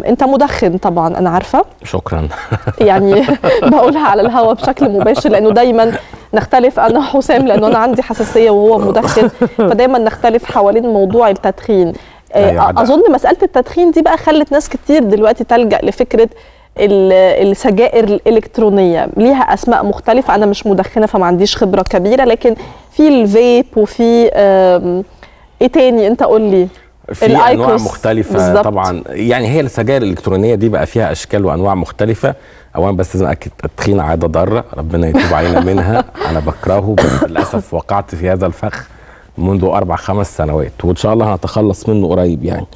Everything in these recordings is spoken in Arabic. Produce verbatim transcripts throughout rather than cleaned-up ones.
انت مدخن طبعا انا عارفه. شكرا. يعني بقولها على الهواء بشكل مباشر لانه دايما نختلف انا وحسام، لانه انا عندي حساسيه وهو مدخن، فدايما نختلف حوالين موضوع التدخين. اظن مساله التدخين دي بقى خلت ناس كتير دلوقتي تلجأ لفكره السجائر الالكترونيه، ليها اسماء مختلفه، انا مش مدخنه فما عنديش خبره كبيره، لكن في الفيب وفي ايه تاني انت قول لي؟ في انواع مختلفه بالزبط. طبعا يعني هي السجائر الالكترونيه دي بقى فيها اشكال وانواع مختلفه. اولا بس لازم اكد التدخين عاده ضاره ربنا يتوب علينا منها، انا بكرهه بس للاسف وقعت في هذا الفخ منذ اربع خمس سنوات وان شاء الله هنتخلص منه قريب يعني.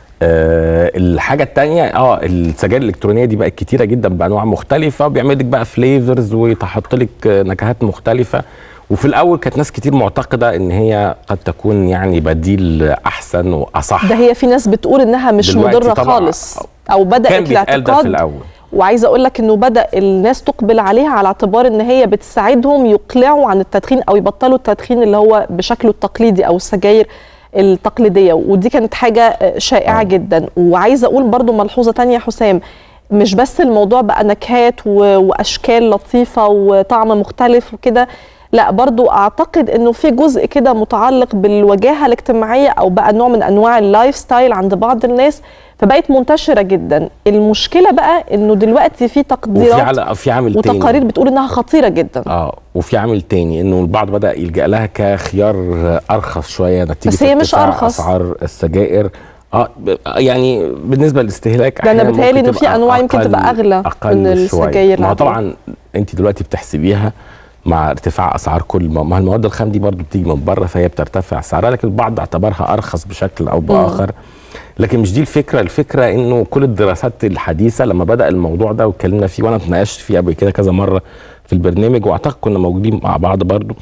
أه الحاجه الثانيه اه السجائر الالكترونيه دي بقت كتيره جدا بانواع مختلفه، وبيعمل لك بقى فليفرز ويحط لك نكهات مختلفه. وفي الاول كانت ناس كتير معتقده ان هي قد تكون يعني بديل احسن واصح. ده هي في ناس بتقول انها مش مضره خالص او بدات الاعتقاد في الاول. وعايزه اقول لك انه بدا الناس تقبل عليها على اعتبار ان هي بتساعدهم يقلعوا عن التدخين او يبطلوا التدخين اللي هو بشكله التقليدي او السجاير التقليديه، ودي كانت حاجه شائعه آه. جدا. وعايزه اقول برضو ملحوظه ثانيه حسام، مش بس الموضوع بقى نكهات واشكال لطيفه وطعم مختلف وكده، لا برضو اعتقد انه في جزء كده متعلق بالوجاهه الاجتماعيه او بقى نوع من انواع اللايف ستايل عند بعض الناس، فبقت منتشره جدا. المشكله بقى انه دلوقتي في تقديرات وفي في عامل وتقارير تاني بتقول انها خطيره جدا. اه وفي عامل تاني انه البعض بدا يلجا لها كخيار ارخص شويه نتيجه بس هي مش ارخص اسعار السجائر. اه يعني بالنسبه للاستهلاك ده انا بتهيألي انه في انواع يمكن تبقى اغلى من السجاير. ما طبعا انت دلوقتي بتحسبيها مع ارتفاع اسعار كل ما المواد الخام دي برضو بتيجي من بره فهي بترتفع سعرها، لكن البعض اعتبرها ارخص بشكل او باخر. لكن مش دي الفكره، الفكره انه كل الدراسات الحديثه لما بدا الموضوع ده واتكلمنا فيه وانا اتناقشت فيه قبل كده كذا مره في البرنامج واعتقد كنا موجودين مع بعض برضو،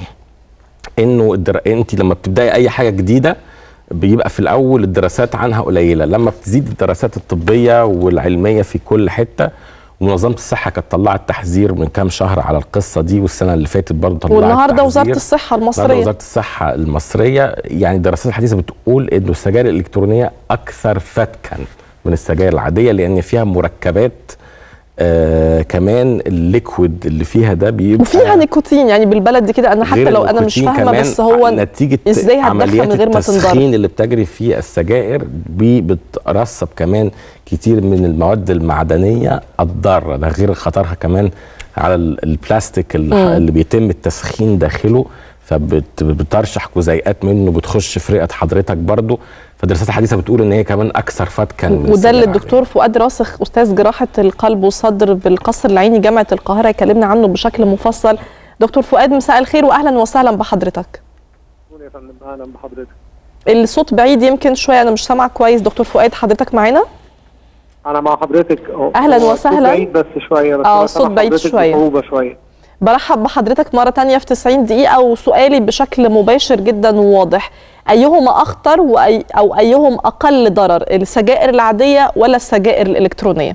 انه الدر... انت لما بتبداي اي حاجه جديده بيبقى في الاول الدراسات عنها قليله، لما بتزيد الدراسات الطبيه والعلميه في كل حته، ومنظمه الصحه كانت طلعت تحذير من كام شهر على القصه دي، والسنه اللي فاتت برضه طلعت والنهارده وزاره الصحه المصريه وزاره الصحه المصريه يعني الدراسات الحديثه بتقول انه السجائر الالكترونيه اكثر فتكا من السجائر العاديه، لان فيها مركبات آه كمان الليكويد اللي فيها ده بيبقى وفيها نيكوتين، يعني بالبلدي كده انا حتى لو انا مش فاهمه بس هو نتيجه ازاي هتدخل من غير ما تنضر. التسخين اللي بتجري في السجائر بترسب كمان كتير من المواد المعدنيه الضاره، ده غير خطرها كمان على البلاستيك اللي, اللي بيتم التسخين داخله، فبترشح جزيئات منه بتخش في رئه حضرتك برضو. فالدراسات الحديثه بتقول ان هي كمان اكثر فتكا من وده اللي الدكتور فؤاد راسخ استاذ جراحه القلب والصدر بالقصر العيني جامعه القاهره يكلمنا عنه بشكل مفصل. دكتور فؤاد مساء الخير واهلا وسهلا بحضرتك. يا فندم اهلا بحضرتك. الصوت بعيد يمكن شويه انا مش سامعه كويس. دكتور فؤاد حضرتك معانا؟ انا مع حضرتك اهلا وسهلا. الصوت بعيد بس شويه بس اه الصوت بعيد شويه. شويه. برحب بحضرتك مرة تانية في تسعين دقيقة، وسؤالي بشكل مباشر جدا وواضح، أيهما أخطر وأي أو أيهم أقل ضرر، السجائر العادية ولا السجائر الإلكترونية؟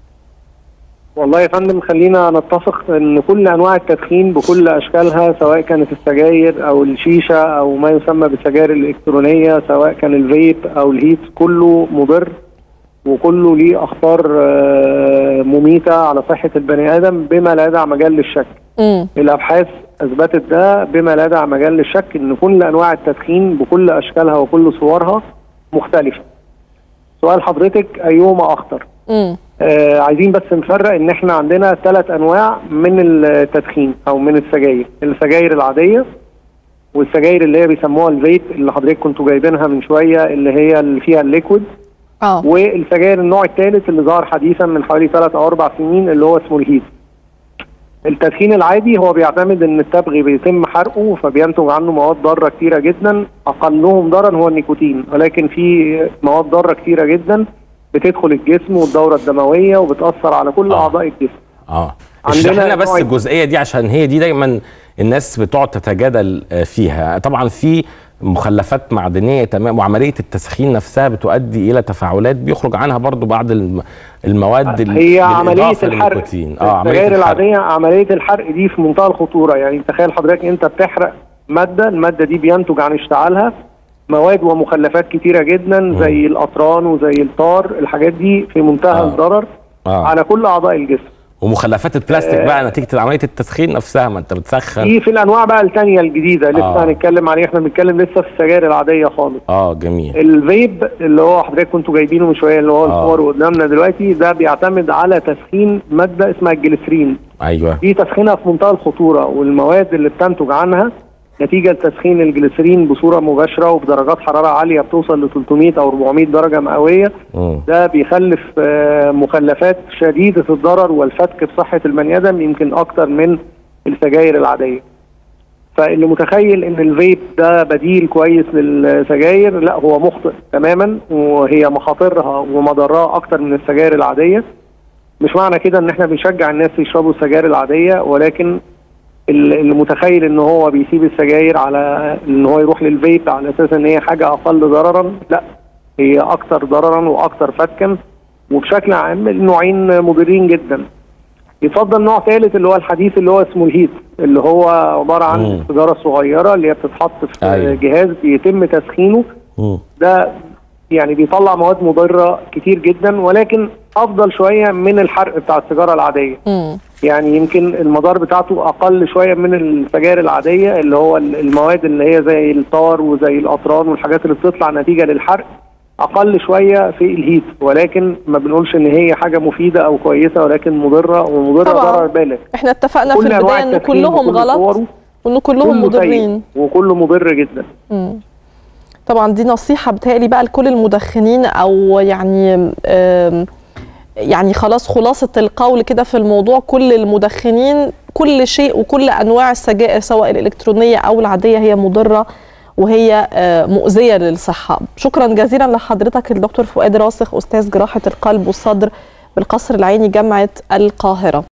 والله يا فندم خلينا نتفق ان كل انواع التدخين بكل اشكالها سواء كانت السجاير او الشيشه او ما يسمى بالسجائر الالكترونيه سواء كان الفيب او الهيت كله مضر وكله ليه اخطار مميته على صحه البني ادم بما لا يدع مجال للشك. م. الابحاث اثبتت ده بما لا يدع مجال للشك ان كل انواع التدخين بكل اشكالها وكل صورها مختلفه. سؤال حضرتك ايهما اخطر؟ م. آه عايزين بس نفرق ان احنا عندنا ثلاث انواع من التدخين او من السجاير، السجاير العاديه والسجاير اللي هي بيسموها الفيب اللي حضرتك كنتوا جايبينها من شويه اللي هي اللي فيها الليكويد، اه والسجاير النوع الثالث اللي ظهر حديثا من حوالي ثلاث او اربع سنين اللي هو اسمه الهيت. التدخين العادي هو بيعتمد ان التبغ بيتم حرقه فبينتج عنه مواد ضاره كثيره جدا، اقلهم ضررا هو النيكوتين، ولكن في مواد ضاره كثيره جدا بتدخل الجسم والدوره الدمويه وبتاثر على كل آه. اعضاء الجسم. اه اشرح لنا بس الجزئيه دي عشان هي دي دايما الناس بتقعد تتجادل فيها. طبعا في مخلفات معدنيه تمام، وعمليه التسخين نفسها بتؤدي الى تفاعلات بيخرج عنها برضو بعض المواد هي عمليه الحرق. اه السجاير العاديه عمليه الحرق دي في منتهى الخطوره، يعني تخيل حضرتك انت بتحرق ماده، الماده دي بينتج عن اشتعالها مواد ومخلفات كتيره جدا مم. زي الاطران وزي الطار، الحاجات دي في منتهى آه. الضرر آه. على كل اعضاء الجسم. ومخلفات البلاستيك بقى نتيجه عمليه التدخين نفسها، ما انت بتسخن. دي في الانواع بقى الثانيه الجديده لسه آه. هنتكلم عليها، احنا بنتكلم لسه في السجاير العاديه خالص. اه جميل. الفيب اللي هو حضرتك كنتوا جايبينه من شويه اللي هو آه. الصور قدامنا دلوقتي، ده بيعتمد على تسخين ماده اسمها الجليسرين. ايوه. دي تسخينها في منتهى الخطوره، والمواد اللي بتنتج عنها نتيجه لتسخين الجليسرين بصوره مباشره وبدرجات حراره عاليه بتوصل ل ثلاثمائة او أربعمائة درجه مئويه. مم. ده بيخلف مخلفات شديده الضرر والفتك بصحه البني ادم يمكن اكتر من السجاير العاديه. فاللي متخيل ان الفيب ده بديل كويس للسجاير، لا هو مخطئ تماما، وهي مخاطرها ومضرها اكتر من السجاير العاديه. مش معنى كده ان احنا بنشجع الناس يشربوا السجاير العاديه، ولكن اللي متخيل ان هو بيسيب السجاير على ان هو يروح للفيب على اساس ان هي حاجه اقل ضررا، لا هي اكثر ضررا واكثر فتكا، وبشكل عام النوعين مضرين جدا. يفضل نوع ثالث اللي هو الحديث اللي هو اسمه الهيت، اللي هو عباره عن السيجاره الصغيره اللي هي بتتحط في أيوة. جهاز بيتم تسخينه. مم. ده يعني بيطلع مواد مضره كتير جدا، ولكن افضل شويه من الحرق بتاع السيجاره العاديه. مم. يعني يمكن المضار بتاعته اقل شويه من السجاير العاديه، اللي هو المواد اللي هي زي الطار وزي الاطران والحاجات اللي بتطلع نتيجه للحرق اقل شويه في الهيت، ولكن ما بنقولش ان هي حاجه مفيده او كويسه، ولكن مضره ومضره ضرر بالغ. احنا اتفقنا في البدايه ان كلهم غلط وان كلهم مضرين وكله مضر جدا. مم. طبعا دي نصيحه بتهيألي بقى لكل المدخنين، او يعني يعني خلاص خلاصه القول كده في الموضوع، كل المدخنين كل شيء وكل انواع السجائر سواء الالكترونيه او العاديه هي مضره وهي مؤذيه للصحه. شكرا جزيلا لحضرتك الدكتور فؤاد راسخ، استاذ جراحه القلب والصدر بالقصر العيني جامعه القاهره.